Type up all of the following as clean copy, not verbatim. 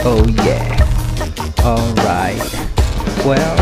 Oh yeah, alright. Well,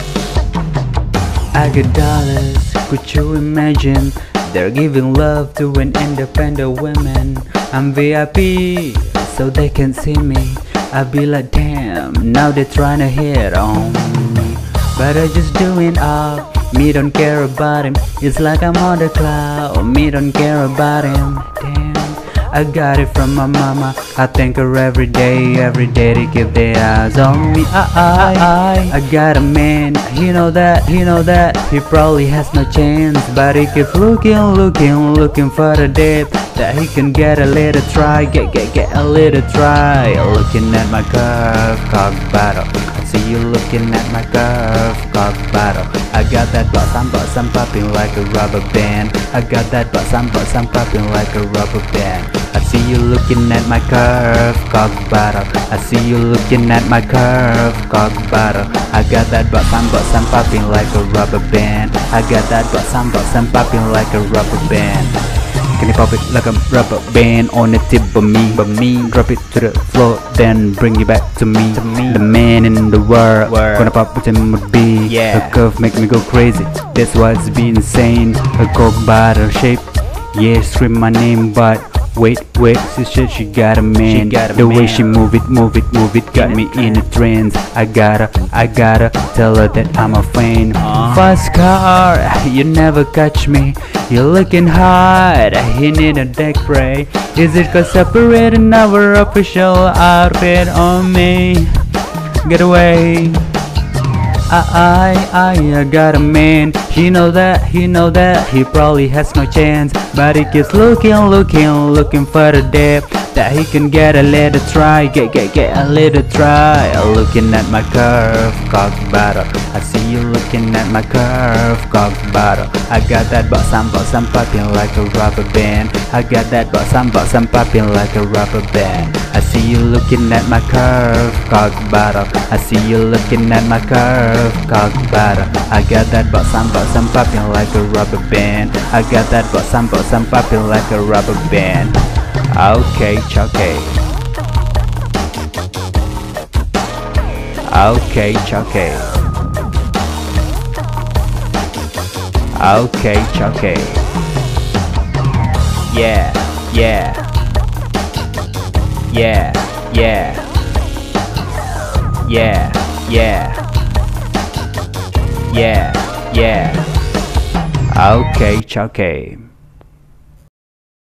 I got dollars, could you imagine? They're giving love to an independent woman. I'm VIP, so they can see me. I be like, damn, now they're trying to hit on me. But I just doing up, me don't care about him. It's like I'm on the cloud, me don't care about him. Damn, I got it from my mama. I thank her every day to keep their eyes on me. I got a man, he know that, he probably has no chance. But he keeps looking for the depth that he can get a little try, get a little try. Looking at my curve, cock battle. I see you looking at my curve, cock battle. I got that boss, I'm popping like a rubber band. I got that boss, I'm popping like a rubber band. I see you looking at my curve, cock battle. I see you looking at my curve, cock battle. I got that boss, I'm popping like a rubber band. I got that boss, I'm popping like a rubber band. Can you pop it like a rubber band on the tip of me? Drop it to the floor, then bring it back to me. The man in the world, gonna pop with him would be. The curve make me go crazy, that's why it's be insane. A coke bottle shape, yeah, scream my name, but wait, she got a man. The way she move it, got me in a trance. I gotta tell her that I'm a fan. Fast car, you never catch me. You're looking hot, you need a deck spray. Is it cause separating our official outfit on me? Get away. I got a man, he know that, he probably has no chance. But he keeps looking for the depth that he can get a little try, get a little try. Looking at my curve, cock battle. I see you looking at my curve, cock battle. I got that boss, I'm popping like a rubber band. I got that boss, I'm popping like a rubber band. I see you looking at my curve, cock battle. I see you looking at my curve, cock battle. I got that boss, I'm popping like a rubber band. I got that boss, I'm popping like a rubber band. Okay, Chucky. Okay, Chucky. Okay, Chucky. Yeah. Yeah. Okay, Chucky.